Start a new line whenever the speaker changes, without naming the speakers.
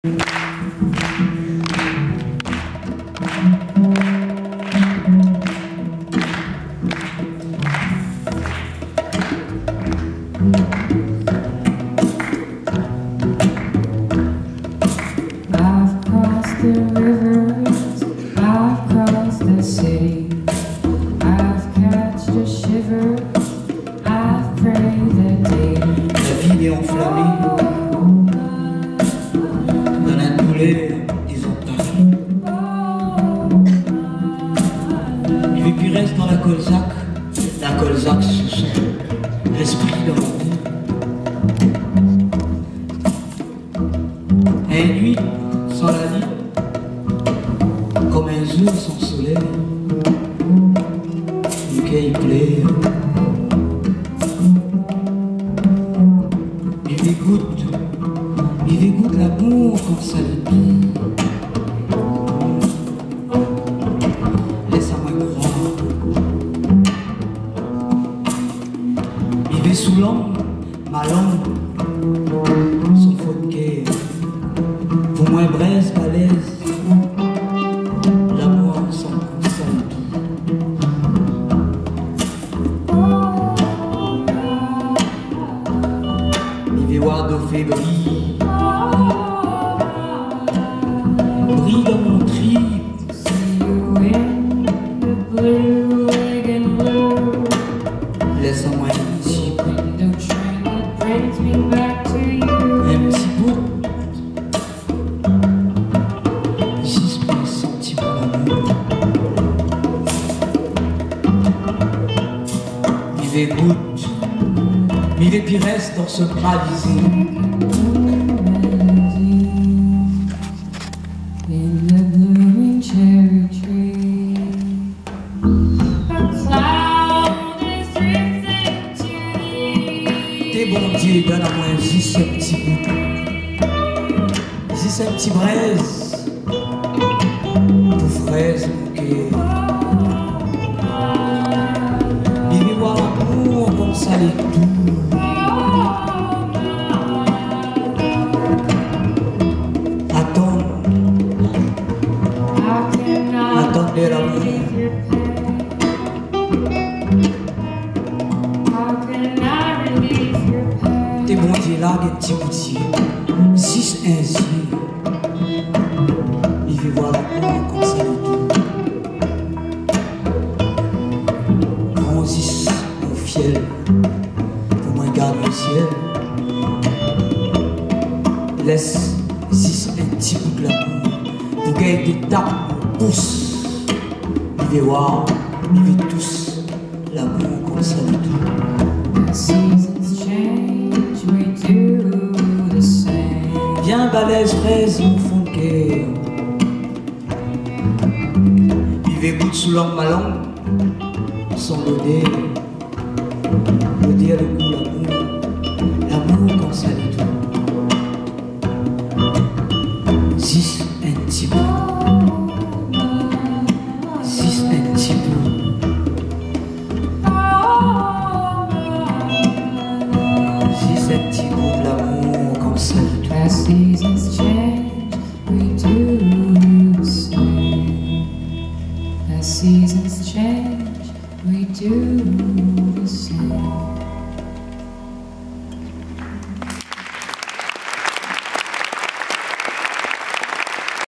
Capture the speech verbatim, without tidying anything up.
I've crossed the rivers, I've crossed the city, I've catched a shiver, I've prayed the day.
La ville est enflammée dans la douleur des entailles. Et puis reste dans la Colzac, la Colzac sous son esprit dans le monde. Et une nuit sans la nuit, comme un jour sans soleil, le quai plaît. Il dégoûte, il dégoûte l'amour comme ça le dit. Laisse-moi croire. Il est sous l'ombre, ma langue, son faux de guerre. Pour moi, braise, balèze, l'amour ensemble comme ça le dit. Il veut voir d'eau fébrile, brille dans mon trip. Laisse-moi un petit bout, un petit bout, juste pour un sentiment d'amour. Il écoute, il est puis reste dans ce paralysé.
In the blooming cherry tree, a cloud is drifting to the
Tes bon Dieu, donne à moi juste un petit bout, juste un petit braise, pour fraise mon cœur. Il veut voir l'amour comme ça les tout. Attends, attendez l'amour. Tes bon Dieu là, des petits boutiers, six ainsi. Il veut voir l'amour comme ça les tout. Grandis, mon fiel, pour moi garde le ciel. Laisse six un petit bout de l'amour, pour qu'il des tapes, pousse. Il veut voir, il veut tous l'amour comme ça les tout.
The seasons change, we do the same.
Viens balèze fraise mon fond de cœur. Il écoute sous langue ma langue, sans l'odeur, l'odeur le goût l'amour, l'amour comme ça les tout.